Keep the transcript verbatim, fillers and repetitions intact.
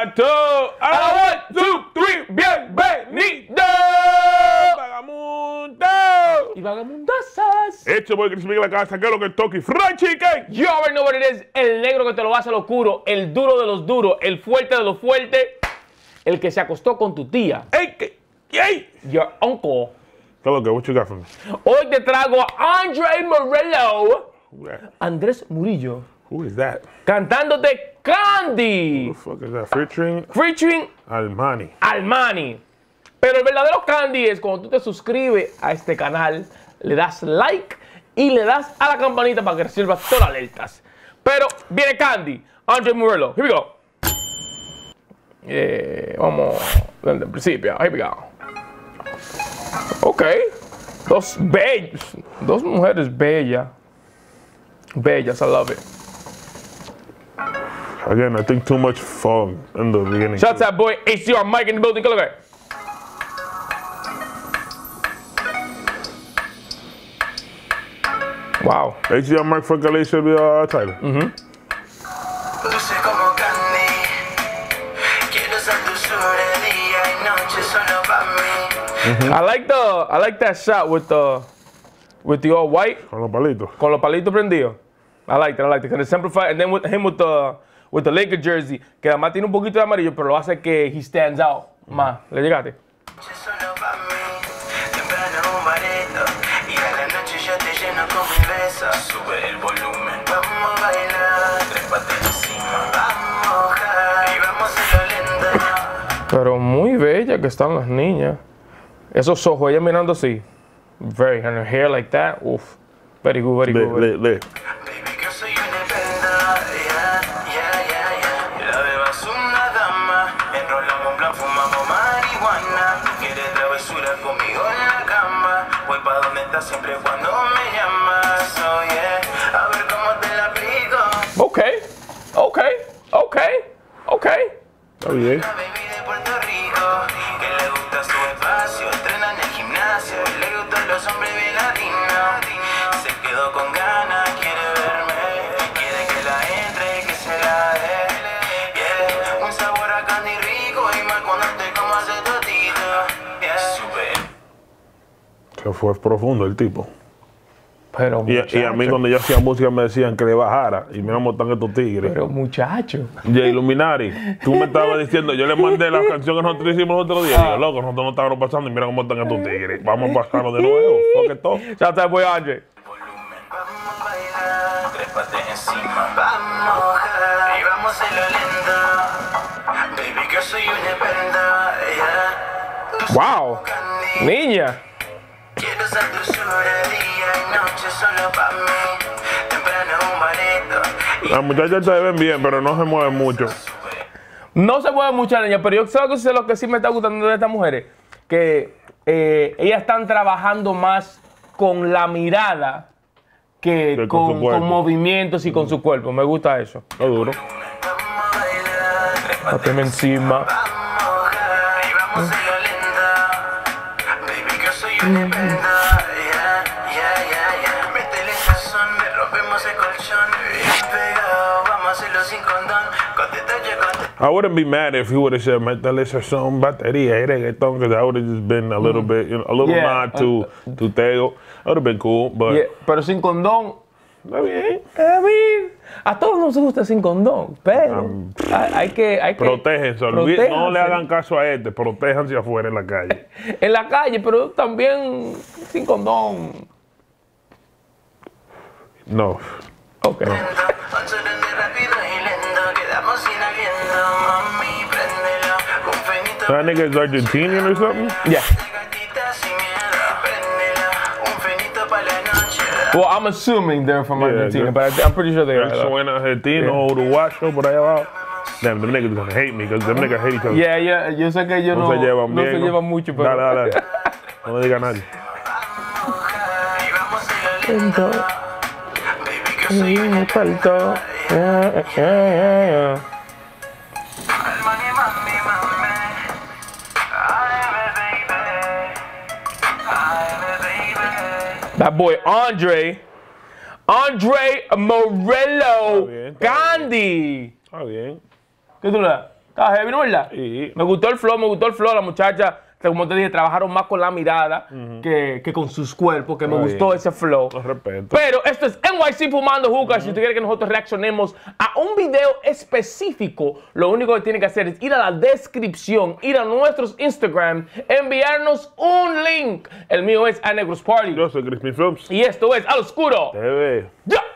muchacho. A one, two, three, bienvenido. Vagamundo. Y vagamundazas. Hecho por Chris Miguel la casa, que es lo que toque. Fried chicken. You already know what it is. El negro que te lo hace lo oscuro. El duro de los duros. El fuerte de los fuertes. El que se acostó con tu tía. Hey, que, hey. Your uncle. ¿Qué es lo que? What you got for me? Hoy te traigo a Andre Morello. Who that? Andrés Murillo. Who is that? Cantándote Candy. Who the fuck is that? Featuring Featuring Almani. Almani. Pero el verdadero Candy es cuando tú te suscribes a este canal, le das like y le das a la campanita para que recibas todas las alertas. Pero viene Candy, Andre Morello. Here we go. Eh, vamos desde el principio. Here we go. Ok. Dos bellas. Dos mujeres bellas. Bellas, I love it. Again, I think too much fog in the beginning. Shout out to that boy H D R Mike in the building. Look at Wow. H D R Mike fue que le hizo el video a Tyler. Mm-hmm. Mm-hmm. I like the I like that shot with the with the all white. Con los palitos. Con los palitos prendidos. I like that, I like that. Because it simplified, and then with him with the with the Laker jersey, que además tiene un poquito de amarillo, pero lo hace que he stands out más. ¿Le llegaste? Sube el volumen, vamos a bailar, trépate encima, vamos a y vamos a lo lenta. Pero muy bella que están las niñas. Esos ojos, ella mirando así. Very, and her hair like that. Oof. Very good, very Le, good. le, le. Baby, que soy una prenda, yeah, yeah, yeah, yeah. La beba es una dama, enrolamos un plan, fumamos marihuana. Tú quieres travesura conmigo en la cama. Voy pa' donde estás siempre cuando me llamas, oh yeah. A ver cómo te la aplico. Okay, okay, okay, okay. Está bien. La baby de Puerto Rico, que le gusta su espacio, entrena en el gimnasio, le gustan los hombres bien latinos. Se quedó con ganas, quiere verme, quiere que la entre y que se la dé. Yeah, un sabor a candy rico y mal cuando te comas de totito. Yeah, super. Que fue profundo el tipo. Pero Y, muchacho. y a mí cuando yo hacía música me decían que le bajara. Y mira cómo están estos tigres. Pero muchacho. Y Illuminari, tú me estabas diciendo, yo le mandé la canción que nosotros hicimos el otro día. Y yo, loco, nosotros no estábamos pasando y mira cómo están estos tigres. Vamos a pasarlo de nuevo. Toque todo. Shout out to that boy Andre. Volumen, vamos a bailar, trépate encima, vamos a y vamos a lo lento. Baby, que soy una prenda, yeah. Wow. Candy. Niña. Quiero ser tu día y noche solo pa' mí. Temprano un bareto. Las muchachas se ven bien, pero no se mueven mucho. No se mueve mucha leña, pero yo sé que eso es lo que sí me está gustando de estas mujeres. Que eh, ellas están trabajando más con la mirada que, Que con con, su cuerpo. con movimientos y con su cuerpo. Me gusta eso. Está duro. Vamos a bailar, trépate Pateme encima. vamos a y vamos a lo lenta. Baby, que soy una prenda, yeah, yeah, yeah, yeah. Métele sazón, me rompemos el colchón. Bien pegado, vamos a hacerlo sin condón. Con detalle, con detalle. I wouldn't be mad if he would have said, métale son batería y reggaetón, because I would have just been a little bit, you know, a little Yeah. nod to, to Tego. That would have been cool, but Yeah, pero sin condón. está bien. A mí, a todos nos gusta sin condón, pero Um, hay, hay que... Hay que Protéjense, olvi- no protéjanse. le hagan caso a este, protéjanse afuera en la calle. En la calle, pero también sin condón. No. Ok. Once de rápido y lento, quedamos sin aliento. Mami, préndelo. Un fenito. That nigga is Argentinian or something? Yeah. Gatita sin miedo. Préndelo. Un fenito pa' la noche. Well, I'm assuming they're from Yeah, Argentina, they're- but I th- I'm pretty sure they are. Eso though. en argentino, uruguayo, por allá abajo. Damn, them niggas gonna hate me, because them niggas hate each other. Yeah, yeah, yo sé que ellos No no, se llevan no bien. se ¿no? llevan mucho, pero... Dale, dale, dale. No le diga a nadie. Y vamos a lo lento. Baby, que soy una Faltó. Yeah, yeah, yeah, yeah. mami, mami, mami. Ay, baby. Ay, baby. That boy Andre, Andre Morello Está bien, está Candy. Está bien. ¿Qué tú le das? Está heavy, ¿no, verdad? Sí. Me gustó el flow, me gustó el flow. La muchacha, como te dije, trabajaron más con la mirada que, que con sus cuerpos, que me Ay. gustó ese flow. Con respeto. Pero esto es N Y C Fumando Hookah. Si usted quiere que nosotros reaccionemos a un video específico, lo único que tiene que hacer es ir a la descripción, ir a nuestros Instagram, enviarnos un link. El mío es A Negros Party. Yo soy Crispy Films. Y esto es Al Oscuro. T V. ¡Ya!